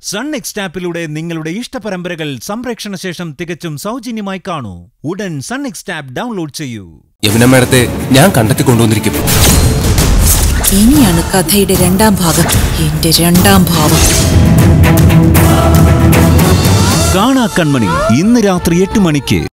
Sun next ആപ്പിലൂടെ നിങ്ങളുടെ ഇഷ്ടപരമ്പരകൾ സംപ്രേക്ഷണ ശേഷം തികച്ചും സൗജന്യമായി കാണൂ. ഉടൻ സൺ നെക്സ്റ്റ് ആപ്പ് ഡൗൺലോഡ് ചെയ്യൂ. യമുന മേഡത്തെ ഞാൻ കണ്ടെത്തി കൊണ്ടുവന്നിരിക്കും. ഇനിയാണ് കഥയുടെ രണ്ടാം ഭാഗം, എന്റെ രണ്ടാം ഭാവം. കാണാ കൺമണി ഇന്ന് രാത്രി 8 മണിക്ക്.